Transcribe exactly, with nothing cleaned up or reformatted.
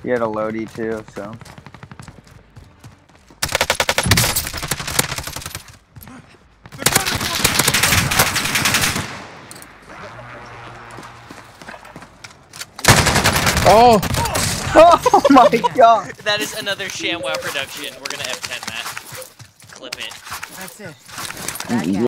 He had a loadie too, so. Oh! Oh my god! That is another ShamWow production. We're gonna F ten that. Clip it. That's it.